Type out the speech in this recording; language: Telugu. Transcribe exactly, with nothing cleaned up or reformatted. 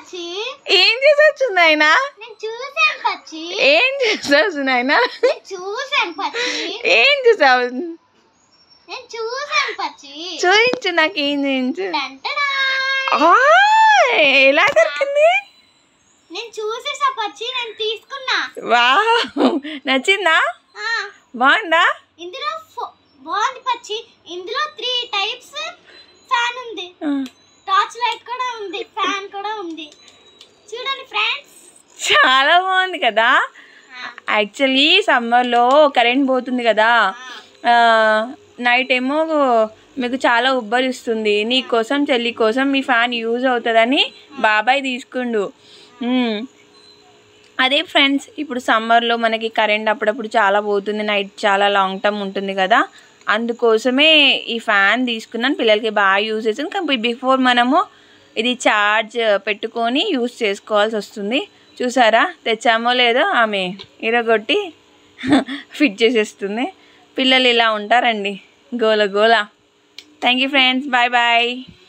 పచ్చి ఏం చేసొచ్చు నాయనా నేను చూసాను పచ్చి ఏం చేసావు నాయనా నేను చూసాను పచ్చి ఏం చూసావు నేను చూసాను పచ్చి చూపించు నాకు ఏం చూపించు టంటడా ఆ, ఎలా దొరికింది నేను చూసేసా పచ్చి నేను తీసుకున్నా వావ్ నచ్చిందా ఆ బాగుందా ఇందులో ఫో- బాగుంది పచ్చి ఇందులో త్రీ టైప్స్ ఫ్యాన్ ఉంది టార్చ్ లైట్ కూడా ఉంది ఫ్యాన్ కూడా ఉంది చూడండి ఫ్రెండ్స్ చాలా బాగుంది కదా యాక్చువల్లీ సమ్మర్లో కరెంట్ పోతుంది కదా నైట్ ఏమో మీకు చాలా ఉబ్బరిస్తుంది నీ కోసం చెల్లి కోసం మీ ఫ్యాన్ యూజ్ అవుతుందని బాబాయ్ తీసుకుండు మ్మ్. అదే ఫ్రెండ్స్ ఇప్పుడు సమ్మర్లో మనకి కరెంట్ అప్పుడప్పుడు చాలా పోతుంది నైట్ చాలా లాంగ్ టర్మ్ ఉంటుంది కదా అందుకోసమే ఈ ఫ్యాన్ తీసుకున్నాను పిల్లలకి బాగా యూజ్ చేస్తుంది కానీ బిఫోర్ మనము ఇది ఛార్జ్ పెట్టుకొని యూజ్ చేసుకోవాల్సి వస్తుంది చూసారా తెచ్చామో లేదో ఆమె ఇరగొట్టి ఫిట్ చేసేస్తుంది పిల్లలు ఇలా ఉంటారండి గోల గోల thank you friends bye bye